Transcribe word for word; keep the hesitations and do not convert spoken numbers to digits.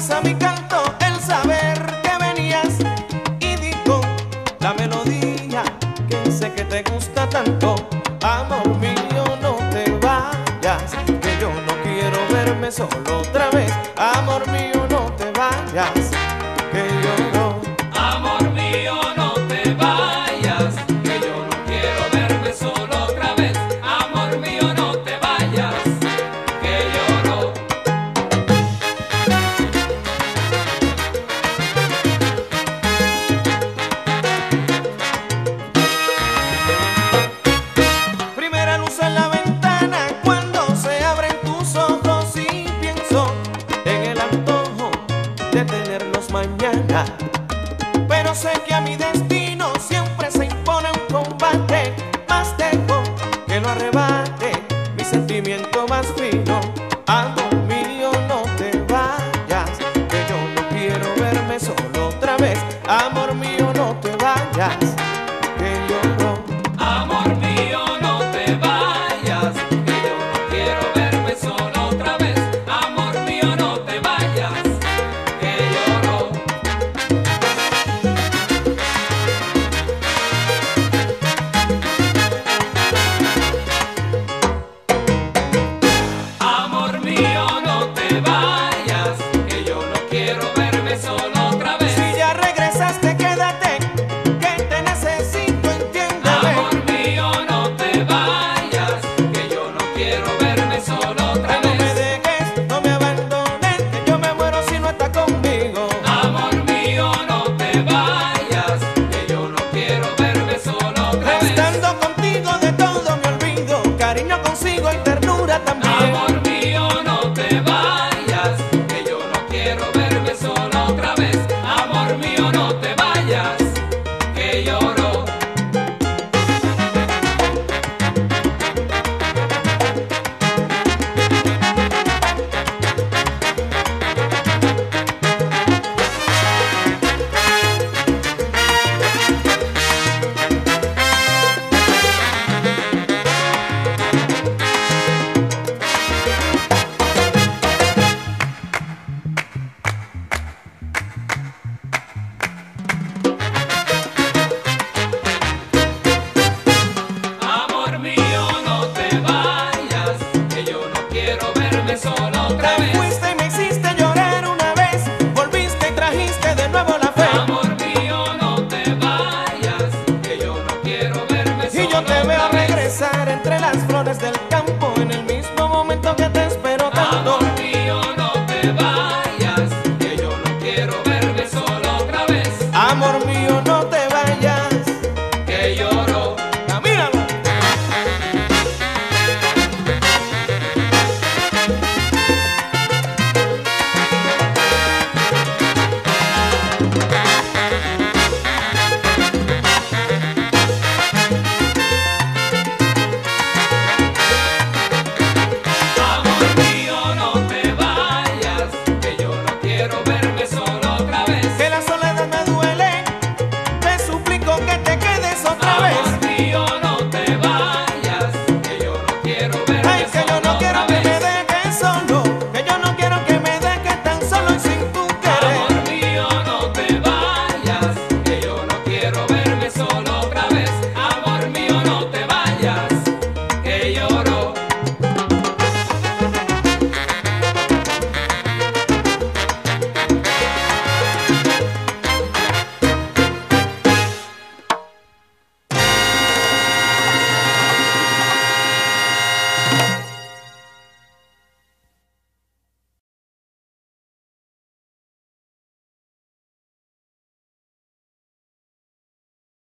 fuerza mi canto el saber que venías y di con la melodía que sé que te gusta tanto. Amor mío, no te vayas, que yo no quiero verme solo otra vez. Amor mío, no te vayas, que yo no. Amor mío, no te vayas, que yo no quiero verme solo otra vez. Amor mío, no te vayas, que yo no. Primera luz en la ventana cuando se abren tus ojos y pienso en el antojo de tenerlos mañana. Pero sé que a mi destino siempre se impone un combate. Más dejo que lo arrebate mi sentimiento más fino. Amor mío, no te vayas, que yo no quiero verme solo otra vez. Amor mío, no te vayas, que yo no. Amor mío, no te vayas, que yo no quiero verme solo otra vez. Amor mío, no te vayas, que yo no. Amor mío, no te vayas, que yo no quiero verme solo otra vez. Si ya regresaste, quédate, que te necesito, entiéndeme. Amor mío, no te vayas, que yo no quiero verme solo otra Que no me vez. dejes, no me abandones, que yo me muero si no estás conmigo. Amor mío, no te vayas, que yo no quiero verme solo otra vez. Estando contigo de todo me olvido, cariño consigo y ternura también. Amor mío, no te vayas, que yo no quiero verme